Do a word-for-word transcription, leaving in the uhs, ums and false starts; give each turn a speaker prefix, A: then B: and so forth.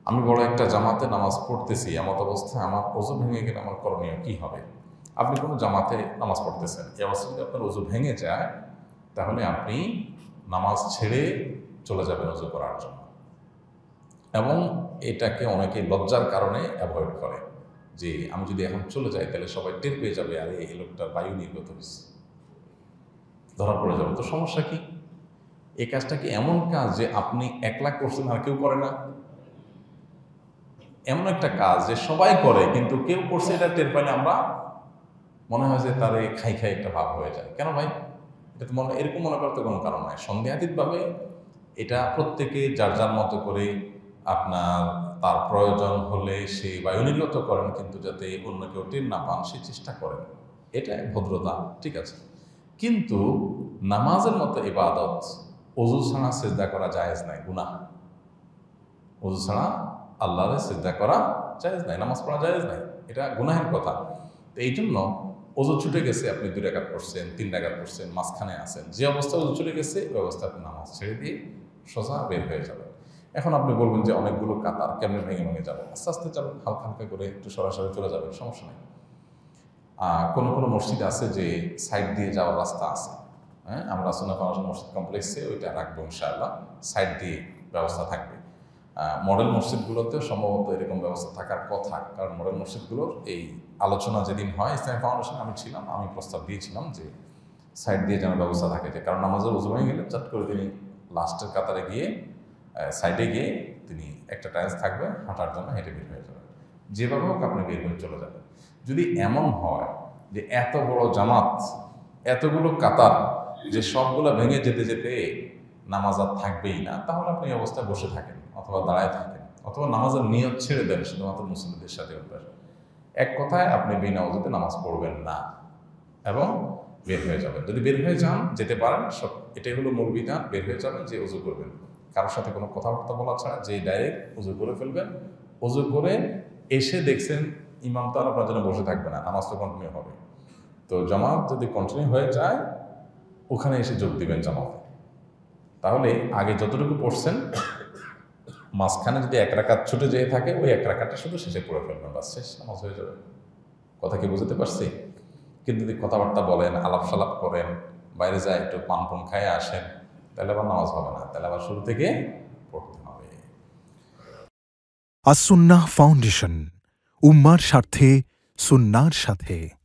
A: আমি বড় একটা জামাতে নামাজ পড়তেছি, এমত অবস্থায় আমার ওযু ভেঙে গেলে আমার করণীয় কি হবে? আপনি কোনো জামাতে নামাজ পড়তেছেন, এই অবস্থায় যদি আপনার ওযু ভেঙে যায় তাহলে আপনি নামাজ ছেড়ে চলে যাবেন ওযু করার জন্য। এবং এটাকে অনেকে লজ্জার কারণে অ্যাভয়েড করে যে আমি যদি এখন চলে যাই তাহলে সবাই টের পেয়ে যাবে, আরে এই লোকটার বায়ু নির্গত হয়েছে, ধরা পড়ে যাবে। তো সমস্যা কি? এই কাজটা কি এমন কাজ যে আপনি একলা করছেন আর কেউ করে না? এমন একটা কাজ যে সবাই করে কিন্তু কেউ করছে এটা টের পাইলে আমরা মনে হয় যে তার এই খাই খাই একটা ভাব হয়ে যায়। কেন ভাই? এটা তো মনে এরকম মনে করতে কোনো কারণ নাই। সন্দেহাতীতভাবে এটা প্রত্যেকে যার যার মতো করে আপনার তার প্রয়োজন হলে সে বায়ু নির্গত করেন, কিন্তু যাতে অন্য কেউ টের না পান সে চেষ্টা করেন। এটা ভদ্রতা, ঠিক আছে। কিন্তু নামাজের মতো ইবাদত ওযু ছাড়া সিজদা করা জায়েজ নাই, গুনাহ। ওযু ছাড়া আল্লাহরে সিজদা করা জায়েজ নাই, নামাজ পড়া জায়েজ নাই, এটা গুনাহের কথা। তো এই জন্য ওযু ছুটে গেছে, আপনি দুই রাকাত পড়ছেন, তিন রাকাত পড়ছেন, মাঝখানে আছেন, যে অবস্থায় ওযু ছুটে গেছে ওই অবস্থায় আপনি নামাজ ছেড়ে দিয়ে সোজা বের হয়ে যাবেন। এখন আপনি বলবেন যে অনেকগুলো কাতার কেমনে ভেঙে ভেঙে যাবেন? আস্তে আস্তে যাবেন, হালকা হালকা করে একটু সরাসরি চলে যাবেন, সমস্যা নেই। কোনো কোনো মসজিদ আছে যে সাইড দিয়ে যাওয়ার রাস্তা আছে, হ্যাঁ, আমরা সুন্নাহ ফাউন্ডেশন মসজিদ কমপ্লেক্সে ওইটা রাখবো ইনশাআল্লাহ, সাইড দিয়ে ব্যবস্থা থাকবে। মডেল মসজিদগুলোতেও সম্ভবত এরকম ব্যবস্থা থাকার কথা, কারণ মডেল মসজিদগুলোর এই আলোচনা যেদিন হয় ইসলামী ফাউন্ডেশন আমি ছিলাম, আমি প্রস্তাব দিয়েছিলাম যে সাইড দিয়ে যেন ব্যবস্থা থাকে, যে কারণ নামাজের ওযু ভেঙে গেলে চট করে তিনি লাস্টের কাতারে গিয়ে সাইডে গিয়ে তিনি একটা টাইলস থাকবে, হাঁটার জন্য হেঁটে বের হয়ে যাবেন। যেভাবে হোক আপনি বের হয়ে চলে যাবেন। যদি এমন হয় যে এত বড় জামাত, এতগুলো কাতার, যে সবগুলো ভেঙে যেতে যেতে নামাজ আর থাকবেই না, তাহলে আপনি এই অবস্থায় বসে থাকেন অথবা দাঁড়ায় থাকেন অথবা নামাজের নিয়ত ছেড়ে দেন শুধুমাত্র মুসলিমদের সাথে অভ্যাস। এক কথায় আপনি বিনা ওযুতে নামাজ পড়বেন না এবং বের হয়ে যাবেন। যদি বের হয়ে যান, যেতে পারেন, সব এটাই হলো মূল বিধান, বের হয়ে যাবেন, যে ওযু করবেন কারোর সাথে কোনো কথাবার্তা বলা ছাড়া, যে ডাইরেক্ট ওযু করে ফেলবেন। ওযু করে এসে দেখছেন ইমাম তো আর আপনার জন্য বসে থাকবে না, নামাজ তো কন্টিনিউ হবে। তো জামাত যদি কন্টিনিউ হয়ে যায় ওখানে এসে যোগ দিবেন জামাতে। তাহলে আগে যতটুকু পড়ছেন মাঝখানে যদি এক রাকাত ছুটে যেয়ে থাকে ওই এক রাকাতটা শুধু শেষে পড়ে ফেলবেন, বাস শেষ, নামাজ হয়ে যাবে। কথা কি বুঝতে পারছি? কিন্তু যদি কথাবার্তা বলেন, আলাপ সালাপ করেন, বাইরে যায় একটু পান পান খায় আসেন, তাহলে আবার নামাজ হবে না, তাহলে আবার শুরু থেকে পড়তে হবে।
B: আস সুন্নাহ ফাউন্ডেশন, উম্মার স্বার্থে সুন্নাহর সাথে।